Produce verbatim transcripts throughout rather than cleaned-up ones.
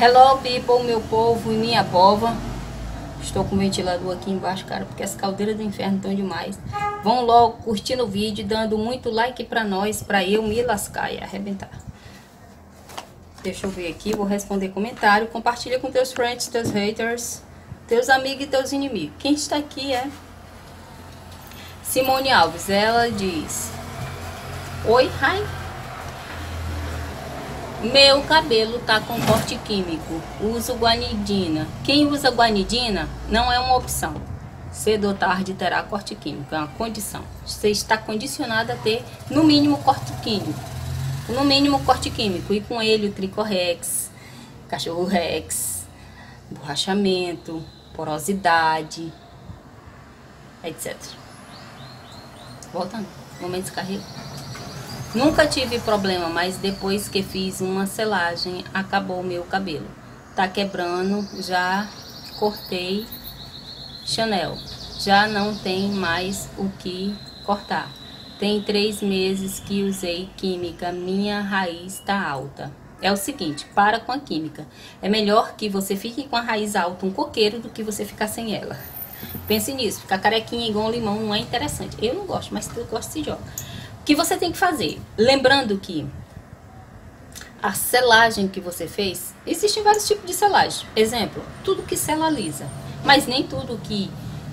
Hello people, meu povo e minha pova. Estou com o ventilador aqui embaixo, cara, porque as caldeiras do inferno estão demais. Vão logo curtindo o vídeo, dando muito like pra nós, pra eu me lascar e arrebentar. Deixa eu ver aqui, vou responder comentário. Compartilha com teus friends, teus haters, teus amigos e teus inimigos. Quem está aqui é Simone Alves. Ela diz: oi, hi. Meu cabelo tá com corte químico, uso guanidina. Quem usa guanidina não é uma opção. Cedo ou tarde terá corte químico, é uma condição. Você está condicionado a ter, no mínimo, corte químico. No mínimo, corte químico. E com ele o tricorrex, cachorro rex, borrachamento, porosidade, etcétera. Voltando, momento de carrego. Nunca tive problema, mas depois que fiz uma selagem, acabou o meu cabelo. Tá quebrando, já cortei Chanel. Já não tem mais o que cortar. Tem três meses que usei química, minha raiz tá alta. É o seguinte, para com a química. É melhor que você fique com a raiz alta, um coqueiro, do que você ficar sem ela. Pense nisso, ficar carequinha igual um limão não é interessante. Eu não gosto, mas tu gosta, se joga. O que você tem que fazer? Lembrando que a selagem que você fez, existem vários tipos de selagem. Exemplo, tudo que sela alisa, mas nem tudo que...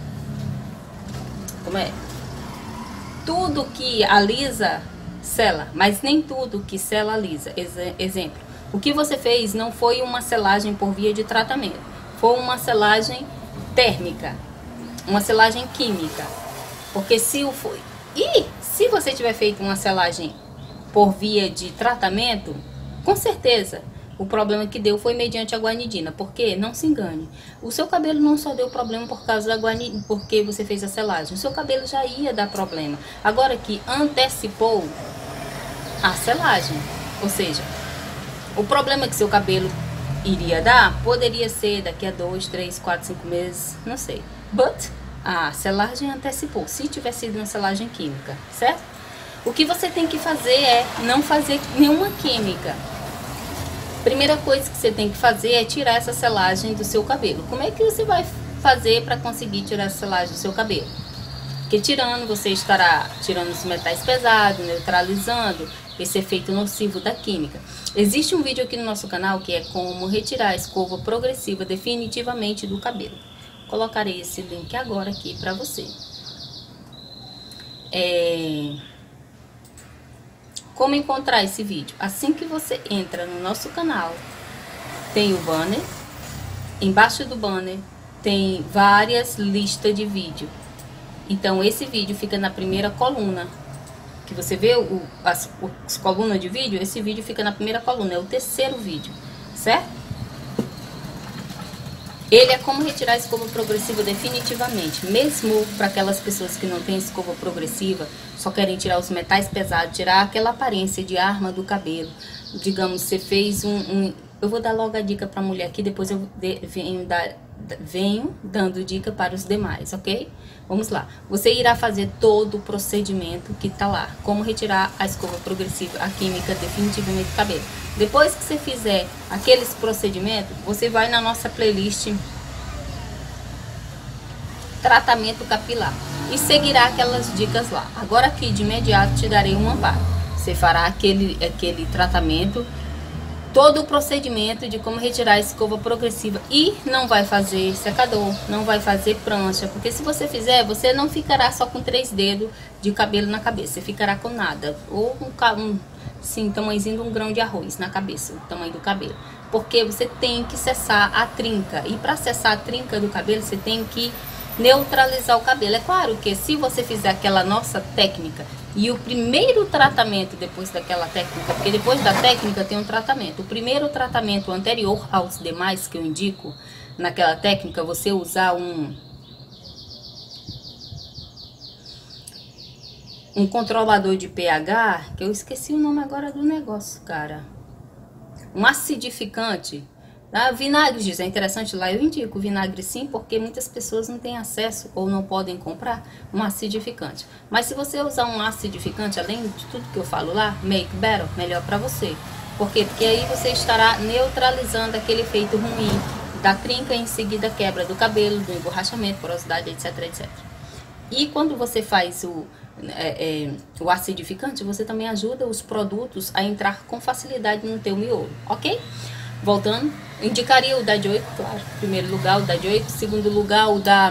Como é? Tudo que alisa, sela, mas nem tudo que sela alisa. Exemplo, o que você fez não foi uma selagem por via de tratamento, foi uma selagem térmica, uma selagem química. Porque se o foi... E se você tiver feito uma selagem por via de tratamento, com certeza o problema que deu foi mediante a guanidina. Porque, não se engane, o seu cabelo não só deu problema por causa da guanidina, porque você fez a selagem. O seu cabelo já ia dar problema. Agora que antecipou a selagem, ou seja, o problema que seu cabelo iria dar, poderia ser daqui a dois, três, quatro, cinco meses, não sei. But a selagem antecipou, se tivesse sido uma selagem química, certo? O que você tem que fazer é não fazer nenhuma química. Primeira coisa que você tem que fazer é tirar essa selagem do seu cabelo. Como é que você vai fazer para conseguir tirar essa selagem do seu cabelo? Porque tirando, você estará tirando os metais pesados, neutralizando esse efeito nocivo da química. Existe um vídeo aqui no nosso canal que é como retirar a escova progressiva definitivamente do cabelo. Colocarei esse link agora aqui para você. É... Como encontrar esse vídeo? Assim que você entra no nosso canal, tem o banner. Embaixo do banner tem várias listas de vídeo. Então esse vídeo fica na primeira coluna. Que você vê o, as, as colunas de vídeo, esse vídeo fica na primeira coluna, é o terceiro vídeo, certo? Ele é como retirar a escova progressiva definitivamente, mesmo para aquelas pessoas que não têm escova progressiva, só querem tirar os metais pesados, tirar aquela aparência de arma do cabelo. Digamos, você fez um... um eu vou dar logo a dica para a mulher aqui, depois eu de, venho, dar, venho dando dica para os demais, ok? Vamos lá. Você irá fazer todo o procedimento que tá lá, como retirar a escova progressiva, a química definitivamente do cabelo. Depois que você fizer aqueles procedimentos, você vai na nossa playlist Tratamento Capilar e seguirá aquelas dicas lá. Agora aqui de imediato te darei um amparo. Você fará aquele, aquele tratamento, todo o procedimento de como retirar a escova progressiva e não vai fazer secador, não vai fazer prancha, porque se você fizer, você não ficará só com três dedos de cabelo na cabeça, você ficará com nada, ou um, um sim, tamanhozinho de um grão de arroz na cabeça, o tamanho do cabelo, porque você tem que cessar a trinca, e para cessar a trinca do cabelo, você tem que neutralizar o cabelo. É claro que se você fizer aquela nossa técnica e o primeiro tratamento depois daquela técnica, porque depois da técnica tem um tratamento, o primeiro tratamento anterior aos demais que eu indico naquela técnica, você usar um um controlador de pH, que eu esqueci o nome agora do negócio, cara, um acidificante. Ah, vinagre, diz, é interessante lá, eu indico vinagre sim, porque muitas pessoas não têm acesso ou não podem comprar um acidificante. Mas se você usar um acidificante, além de tudo que eu falo lá, make better, melhor para você. Por quê? Porque aí você estará neutralizando aquele efeito ruim da trinca, em seguida quebra do cabelo, do emborrachamento, porosidade, etc, etcétera. E quando você faz o, é, é, o acidificante, você também ajuda os produtos a entrar com facilidade no teu miolo, ok? Voltando, indicaria o da Joico, claro. Primeiro lugar o da Joico, segundo lugar o da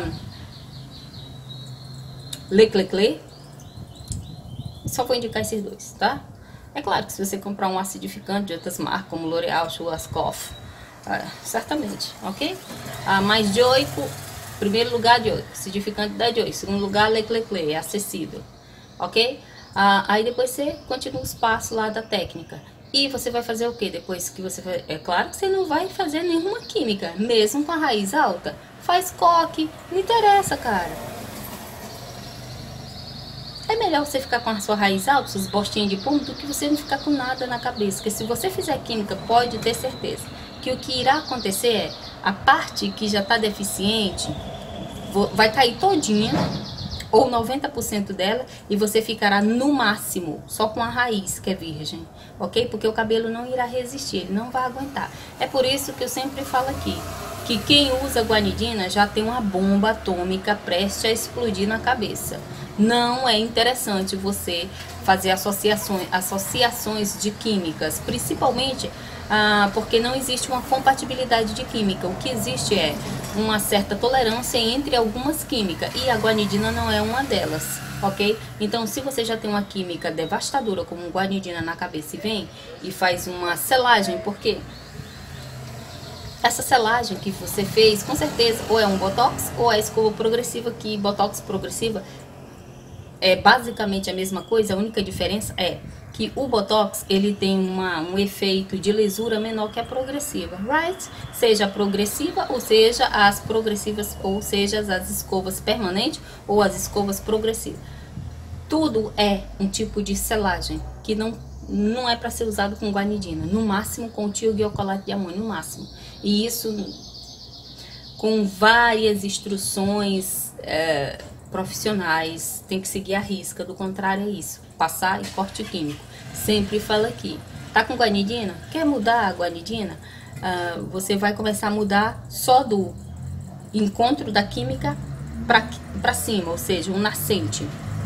Leclerc. Só vou indicar esses dois, tá? É claro que se você comprar um acidificante de outras marcas, como L'Oreal, Schwarzkopf, ah, certamente, ok? Ah, mas Joico, primeiro lugar Joico, acidificante da Joico, segundo lugar Leclerc, é acessível, ok? Ah, aí depois você continua os passos lá da técnica. E você vai fazer o que depois que você... Vai... É claro que você não vai fazer nenhuma química, mesmo com a raiz alta. Faz coque, não interessa, cara. É melhor você ficar com a sua raiz alta, suas bostinhas de pombo, do que você não ficar com nada na cabeça. Porque se você fizer química, pode ter certeza que o que irá acontecer é a parte que já está deficiente vai cair todinha, ou noventa por cento dela, e você ficará no máximo só com a raiz que é virgem, ok? Porque o cabelo não irá resistir, ele não vai aguentar. É por isso que eu sempre falo aqui, que quem usa guanidina já tem uma bomba atômica prestes a explodir na cabeça. Não é interessante você fazer associações, associações de químicas, principalmente ah, porque não existe uma compatibilidade de química. O que existe é uma certa tolerância entre algumas químicas, e a guanidina não é uma delas, ok? Então, se você já tem uma química devastadora como guanidina na cabeça e vem e faz uma selagem, por quê? Essa selagem que você fez, com certeza, ou é um botox ou é a escova progressiva, que botox progressiva é basicamente a mesma coisa. A única diferença é que o botox ele tem uma, um efeito de lisura menor que a progressiva, right? Seja a progressiva, ou seja as progressivas, ou seja as escovas permanentes ou as escovas progressivas. Tudo é um tipo de selagem que não, não é para ser usado com guanidina, no máximo com tioguiocolato de amônio, no máximo. E isso com várias instruções é, profissionais, tem que seguir a risca, do contrário é isso, passar e corte químico. Sempre falo aqui, tá com guanidina? Quer mudar a guanidina? Uh, você vai começar a mudar só do encontro da química para cima, ou seja, um nascente.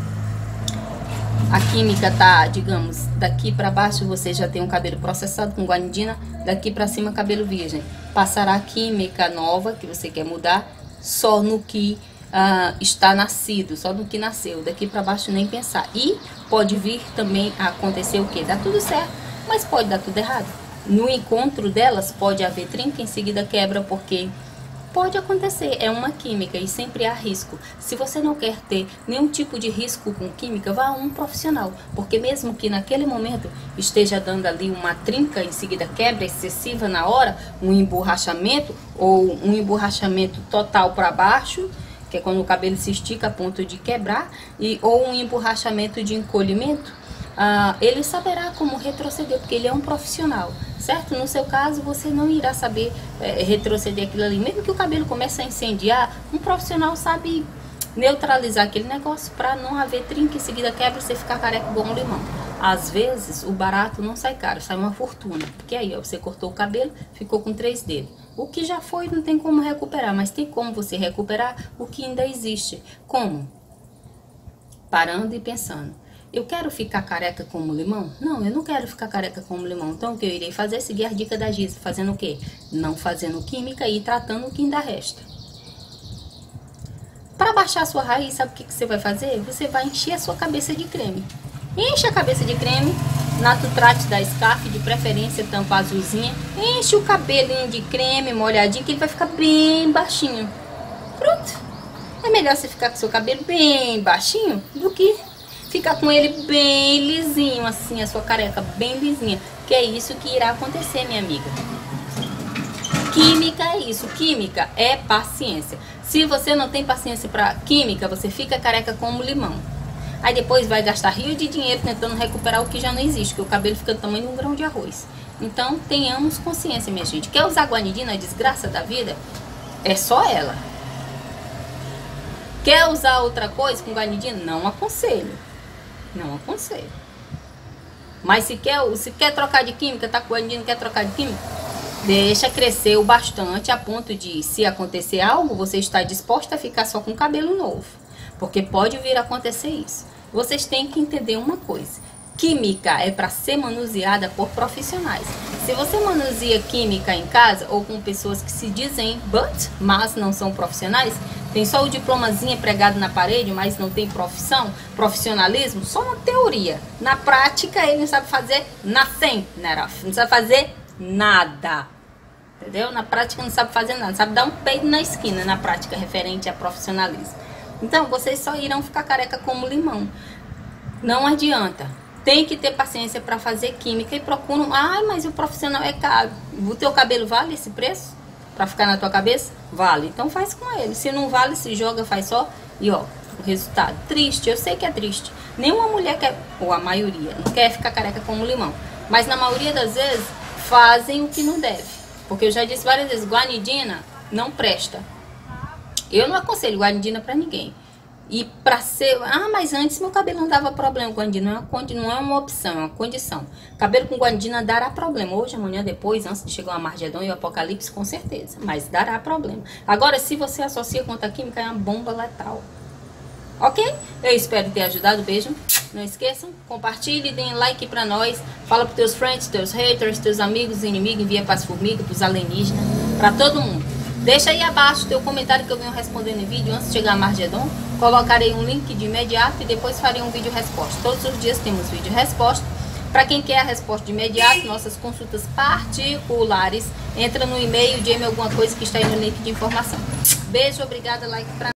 A química tá, digamos, daqui para baixo você já tem um cabelo processado com guanidina, daqui para cima cabelo virgem. Passará a química nova que você quer mudar só no que Uh, está nascido, só no que nasceu, daqui para baixo nem pensar. E pode vir também a acontecer o que? Dá tudo certo, mas pode dar tudo errado. No encontro delas pode haver trinca, em seguida quebra, porque pode acontecer, é uma química e sempre há risco. Se você não quer ter nenhum tipo de risco com química, vá a um profissional, porque mesmo que naquele momento esteja dando ali uma trinca, em seguida quebra excessiva na hora, um emborrachamento ou um emborrachamento total para baixo, que é quando o cabelo se estica a ponto de quebrar, e, ou um emborrachamento de encolhimento, ah, ele saberá como retroceder, porque ele é um profissional, certo? No seu caso, você não irá saber é, retroceder aquilo ali. Mesmo que o cabelo comece a incendiar, um profissional sabe neutralizar aquele negócio para não haver trinca, em seguida quebra e você ficar careca igual um limão. Às vezes, o barato não sai caro, sai uma fortuna, porque aí ó, você cortou o cabelo, ficou com três dedos. O que já foi não tem como recuperar, mas tem como você recuperar o que ainda existe. Como? Parando e pensando. Eu quero ficar careca como limão? Não, eu não quero ficar careca como limão. Então o que eu irei fazer é seguir a dica da Giza. Fazendo o quê? Não fazendo química e tratando o que ainda resta. Para baixar a sua raiz, sabe o que, que você vai fazer? Você vai encher a sua cabeça de creme. Enche a cabeça de creme, Natutrate da Scarf, de preferência tampa azulzinha. Enche o cabelinho de creme molhadinho, que ele vai ficar bem baixinho. Pronto. É melhor você ficar com seu cabelo bem baixinho do que ficar com ele bem lisinho, assim, a sua careca bem lisinha. Que é isso que irá acontecer, minha amiga. Química é isso, química é paciência. Se você não tem paciência para química, você fica careca como limão. Aí depois vai gastar rio de dinheiro tentando recuperar o que já não existe, que o cabelo fica do tamanho de um grão de arroz. Então, tenhamos consciência, minha gente. Quer usar guanidina, a desgraça da vida? É só ela. Quer usar outra coisa com guanidina? Não aconselho. Não aconselho. Mas se quer, se quer trocar de química, tá com guanidina, quer trocar de química, deixa crescer o bastante a ponto de, se acontecer algo, você está disposta a ficar só com cabelo novo. Porque pode vir a acontecer isso. Vocês têm que entender uma coisa. Química é para ser manuseada por profissionais. Se você manuseia química em casa ou com pessoas que se dizem but, mas não são profissionais, tem só o diplomazinho pregado na parede, mas não tem profissão, profissionalismo, só na teoria. Na prática ele não sabe fazer nothing, não sabe fazer nada. Entendeu? Na prática não sabe fazer nada, sabe dar um peido na esquina na prática referente a profissionalismo. Então vocês só irão ficar careca como limão. Não adianta. Tem que ter paciência para fazer química e procuram. Ai, mas o profissional é caro. O teu cabelo vale esse preço? Para ficar na tua cabeça? Vale. Então faz com ele. Se não vale, se joga, faz só. E ó, o resultado. Triste, eu sei que é triste. Nenhuma mulher quer, ou a maioria, não quer ficar careca como limão. Mas na maioria das vezes, fazem o que não deve. Porque eu já disse várias vezes, guanidina não presta. Eu não aconselho guanidina para ninguém. E para ser... Ah, mas antes meu cabelo não dava problema com guanidina. Não é uma opção, é uma condição. Cabelo com guanidina dará problema. Hoje, amanhã, depois, antes de chegar o Armagedon e o Apocalipse, com certeza. Mas dará problema. Agora, se você associa com a química, é uma bomba letal. Ok? Eu espero ter ajudado. Beijo. Não esqueçam, compartilhe, deem like pra nós. Fala pros teus friends, teus haters, teus amigos, inimigos. Envia pras formigas, pros alienígenas. Pra todo mundo. Deixa aí abaixo o teu comentário que eu venho respondendo em vídeo antes de chegar a Armagedon. Colocarei um link de imediato e depois farei um vídeo resposta. Todos os dias temos vídeo resposta. Para quem quer a resposta de imediato, nossas consultas particulares, entra no e-mail, D M alguma coisa que está aí no link de informação. Beijo, obrigada, like pra